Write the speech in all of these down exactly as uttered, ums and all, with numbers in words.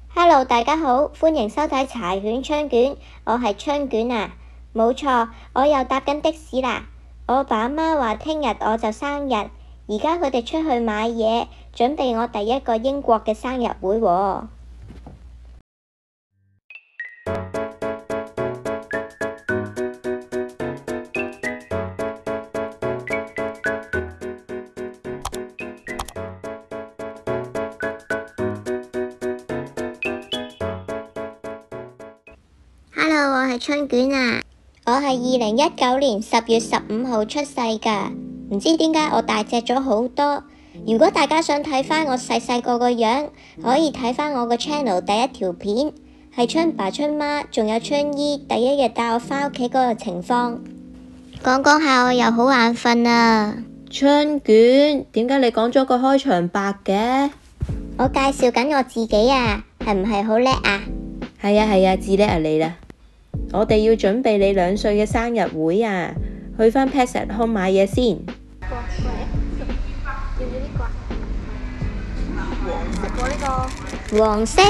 Hello， 大家好，歡迎收睇柴犬春卷，我係春卷啊，冇錯，我又搭緊的士啦。我爸阿媽話聽日我就生日，而家佢哋出去買嘢，準備我第一個英國嘅生日會喎。Hello， 我係春卷啊！我係二零一九年十月十五號出世㗎，唔知點解我大隻咗好多。如果大家想睇返我細細個個樣，可以睇返我個 channel 第一條片，係春爸春媽仲有春姨第一日帶我返屋企嗰個情況。講講下我又好眼瞓啊！ 春卷，點解你講咗個開場白嘅？ 我介紹緊我自己啊，係唔係好叻啊？ 係啊係啊，至叻啊你啦！我哋要準備你兩歲嘅生日會啊，去返 Pets at Home 買嘢先。 過過嚟，要唔要呢個啊？黃色喎呢個。黃色。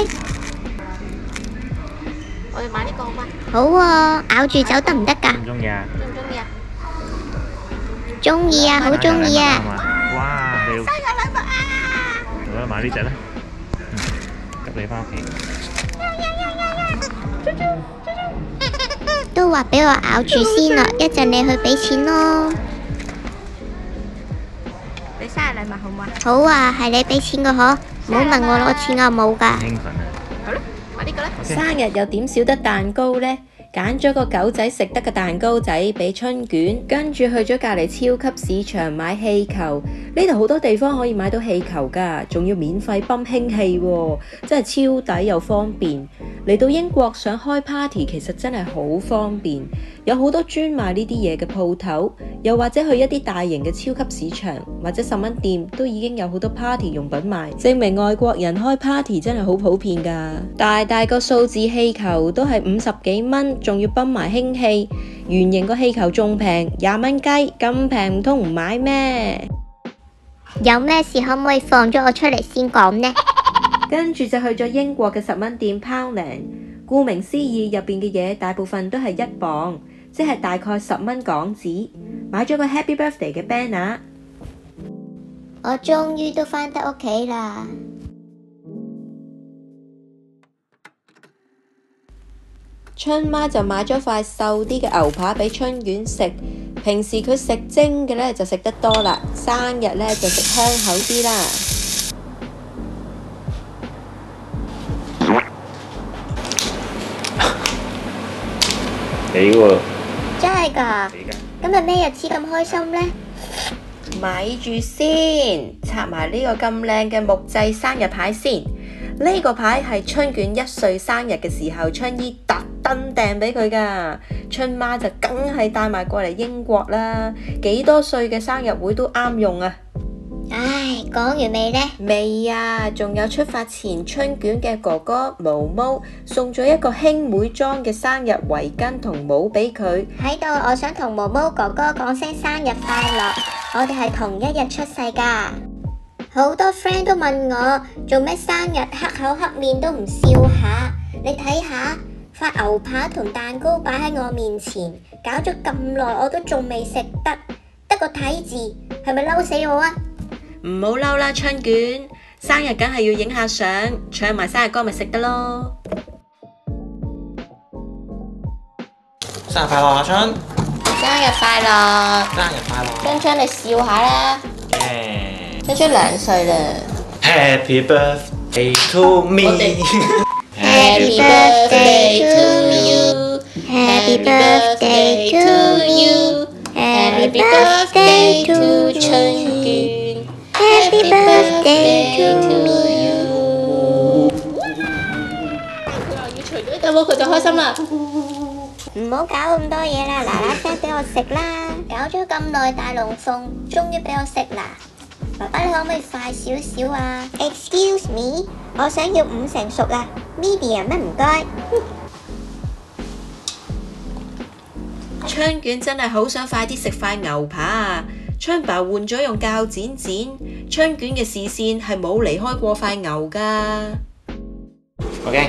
我哋買呢個好嗎？好喎，咬住走得唔得㗎？ 中唔中意啊？ 中唔中意啊？中意啊，好中意啊！ 哇！你生日禮物啊！ 好啦，買呢隻啦，嗯，急你返屋企。 都話俾我咬住先啦，一陣你去俾錢咯。你生日禮物好唔好啊？好啊，係你俾錢個嗬，唔好問我攞錢，我冇噶。 興奮啊！ 好啦，買呢個啦。 生日又點少得蛋糕呢？揀咗個狗仔食得嘅蛋糕仔俾春卷，跟住去咗隔離超級市場買氣球。呢度好多地方可以買到氣球㗎，仲要免費泵氫氣喎，真係超抵又方便。嚟到英國想開 party 其實真係好方便，有好多專賣呢啲嘢嘅鋪頭，又或者去一啲大型嘅超級市場或者十蚊店都已經有好多 party 用品賣，證明外國人開 party 真係好普遍㗎。大大個數字氣球都係五十幾蚊，仲要泵埋氫氣，圓形個氣球仲平，廿蚊雞，咁平唔通唔買咩？ 有咩事可唔可以放咗我出嚟先講呢？ 跟住就去咗英國嘅十蚊店 Poundland， 顧名思義入邊嘅嘢大部分都係一磅，即係大概十蚊港紙。買咗個 Happy Birthday 嘅 banner。 我終於都返得屋企啦！ 春媽就買咗塊瘦啲嘅牛扒俾春卷食，平時佢食蒸嘅呢就食得多啦，生日呢就食香口啲啦。 你喎？ 真係㗎？今日咩日子咁開心呢？ 咪住先，插埋呢個咁靚嘅木製生日牌先。呢個牌係春卷一歲生日嘅時候，春姨特登訂俾佢㗎。春媽就梗係帶埋過嚟英國啦，幾多歲嘅生日會都啱用啊！ 唉，講完未呢？ 未啊，仲有出發前春卷嘅哥哥毛毛送咗一個兄妹裝嘅生日圍巾同帽俾佢。 喺度，我想同毛毛哥哥講聲生日快樂，我哋係同一日出世㗎。好多 friend 都問我做咩生日黑口黑面都唔笑下，你睇下塊牛扒同蛋糕擺喺我面前，搞咗咁耐我都仲未食得，得個睇字，係咪嬲死我啊？ 唔好嬲啦，春卷，生日梗係要影下相，唱埋生日歌咪食得咯。 生日快樂啊，春！ 生日快樂！ 生日快樂！ 春春你笑下啦，春春兩歲啦。 Happy birthday to me！ Happy birthday to you! Happy birthday to you! Happy birthday to 春卷！Happy birthday to you！ 佢又要除咗隻帽，佢就開心啦。唔好搞咁多嘢啦，嗱嗱聲俾我食啦！搞咗咁耐大龍鳳，終於俾我食啦！爸爸你可唔可以快少少啊 ？Excuse me， 我想要五成熟啊 ，medium 咩唔該。 春卷真係好想快啲食塊牛扒啊！春爸換咗用鉸剪剪，春卷嘅視線係冇離開過塊牛㗎。 OK。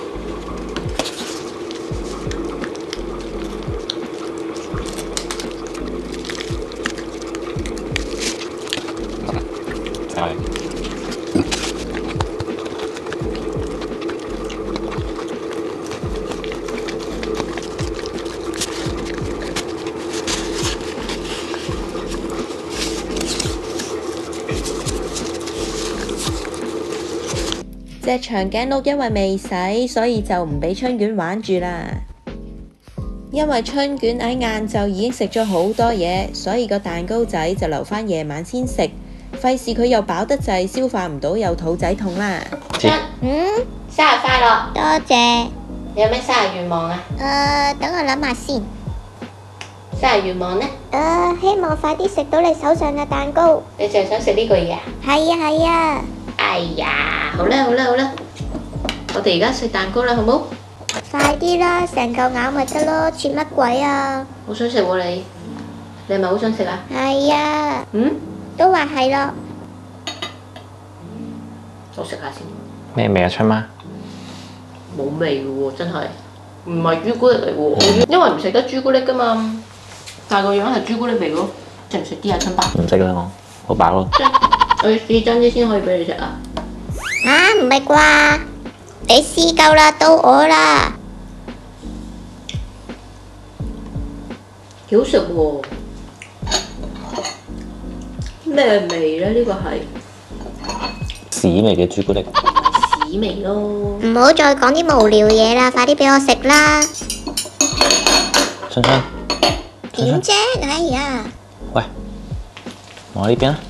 好了，再来。 隻長頸鹿因為未洗，所以就唔俾春卷玩住啦。因為春卷喺晏晝已經食咗好多嘢，所以個蛋糕仔就留返夜晚先食，費事佢又飽得滯，消化唔到又肚仔痛啦。 春，嗯，生日快樂！多謝。 你有咩生日願望啊？ 誒、呃，等我諗下先。 生日願望呢？ 誒、呃，希望快啲食到你手上嘅蛋糕。 你淨係想食呢個嘢啊？ 係啊係啊。 哎呀，好啦好啦好啦，我哋而家食蛋糕啦，好冇？ 快啲啦，成嚿咬咪得咯，切乜鬼啊？ 好想食喎你，你係咪好想食啊？ 係啊。 嗯？ 都話係咯。 我食下先。 咩味啊，春媽？ 冇味嘅喎，真係，唔係朱古力嚟喎，因為唔食得朱古力噶嘛，但係個樣係朱古力味咯，食唔食啲啊，春爸？ 唔食啦我，好飽咯。 我要試真啲先可以俾你食啊！ 啊，唔係啩？你試夠啦，到我啦。 幾好食喎！咩味咧？呢個係屎味嘅朱古力。 屎味咯！ 唔好再講啲無聊嘢啦，快啲俾我食啦。 春春。 點啫？哎呀！ 喂，我呢邊啊。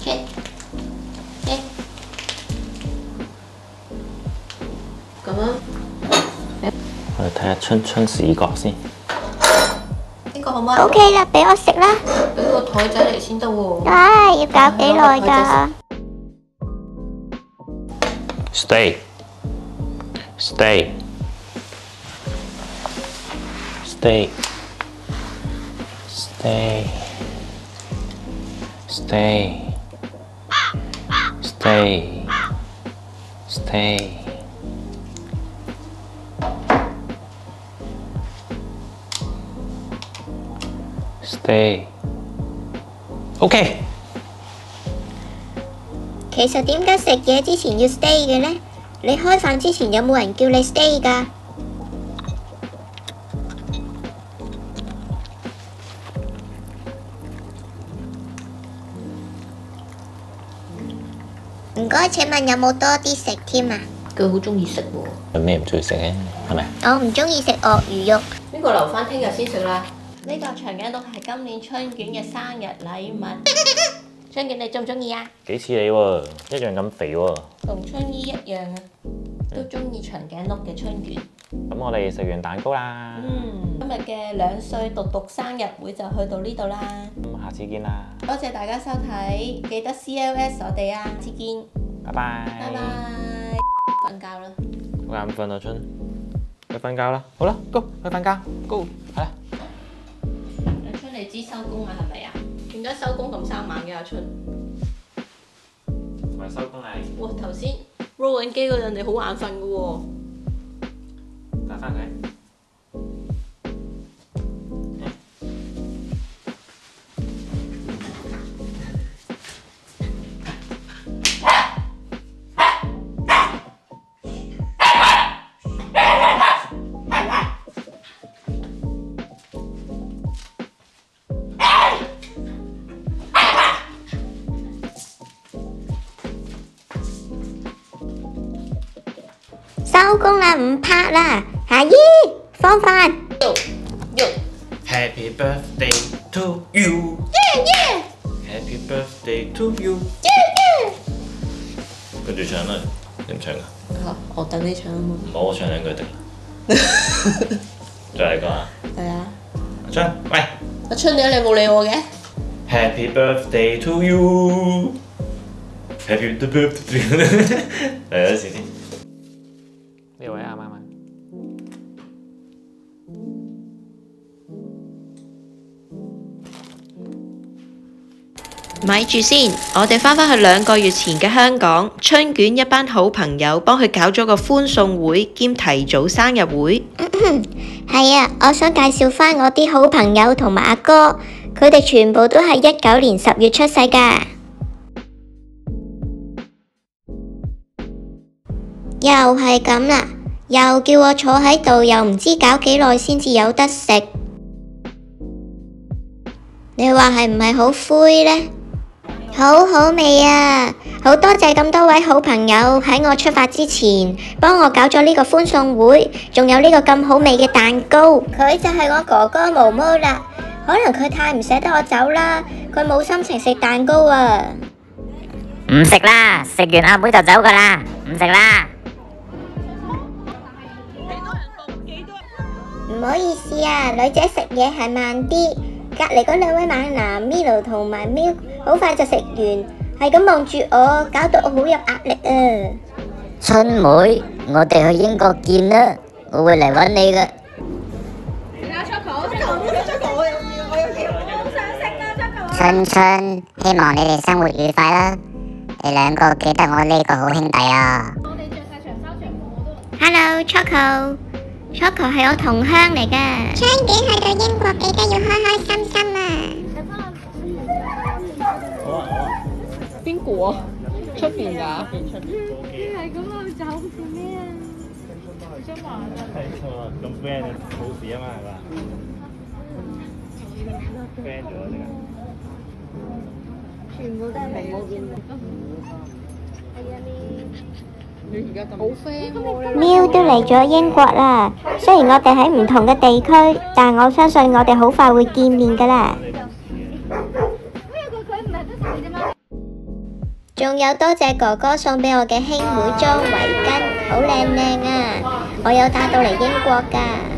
咁啊！ 我哋睇下春春視覺先。 呢個好唔好 O K 啦，俾我食啦。 俾個台仔嚟先得喎。 唉，要搞幾耐㗎？ Stay. Stay. Stay. Stay. Stay. Stay. Stay. Stay. OK。 其實點解食嘢之前要 stay 嘅呢？你開飯之前有冇人叫你 stay 㗎？唔該，請問有冇多啲食添啊？ 佢好中意食喎。 有咩唔中意食嘅？係咪？ 我唔中意食鱷魚肉。 呢個留翻聽日先食啦。呢個長頸鹿係今年春卷嘅生日禮物。春卷你中唔中意啊？ 幾似你喎，一樣咁肥喎。 同春姨一樣啊，都中意長頸鹿嘅春卷。 咁我哋食完蛋糕啦。 嗯，今日嘅兩歲獨獨生日會就去到呢度啦。 咁下次見啦。 多謝大家收睇，記得 C L S 我哋啊，下次見。 拜拜。 拜拜。瞓覺啦。 好眼瞓啊，春。去瞓覺啦。好啦 ，Go 去瞓覺 ，Go 係啦。 阿春你知收工啦係咪啊？點解收工咁生猛嘅阿春？ 唔係收工係。 哇！頭先 roll 緊機嗰陣，你好眼瞓嘅喎。 打翻佢。 收工啦，唔拍啦，阿姨放飯。 喐喐 Happy birthday to you. Yeah yeah Happy birthday to you. yeah yeah。 跟住唱啦，你唔唱㗎？ 嚇！我等你唱啊嘛。 唔好，我唱兩句得啦。再嚟講啊！ 係啊。 阿春，喂。 阿春點解你冇理我嘅 ？Happy birthday to you. Happy birthday。嚟多次先。呢位啱啱啊！ 咪住先，我哋翻返去兩個月前嘅香港，春卷一班好朋友幫佢搞咗個歡送會兼提早生日會。 係啊，我想介紹翻我啲好朋友同埋阿哥，佢哋全部都係一九年十月出世㗎。又係咁啦，又叫我坐喺度，又唔知搞幾耐先至有得食。你話係唔係好灰呢？好好味啊！好多謝咁多位好朋友喺我出發之前幫我搞咗呢個歡送會，仲有呢個咁好味嘅蛋糕。佢就係我哥哥毛毛啦，可能佢太唔捨得我走啦，佢冇心情食蛋糕啊。 唔食啦，食完阿妹就走噶啦，唔食啦。 唔好意思啊，女仔食嘢係慢啲。隔離嗰兩位猛男 Milo 同埋 Milk 好快就食完，係咁望住我，搞到我好有壓力啊！ 春妹，我哋去英國見啦，我會嚟揾你嘅。春春，希望你哋生活愉快啦！你兩個記得我呢個好兄弟啊 ！Hello Choco。Choco 係我同鄉嚟㗎。春卷去到英國記得要開開心心啊！ 好啊好啊。邊個啊？出邊㗎？係咁我走做咩啊？想玩啊！係錯，咁 friend 冇事啊嘛係嘛 ？friend 咗你啊！全部都係明冇見到。係啊你。 喵都嚟咗英國啦，雖然我哋喺唔同嘅地區，但我相信我哋好快會見面噶啦。仲有多謝哥哥送俾我嘅兄妹裝圍巾，好靚靚啊！我有帶到嚟英國噶。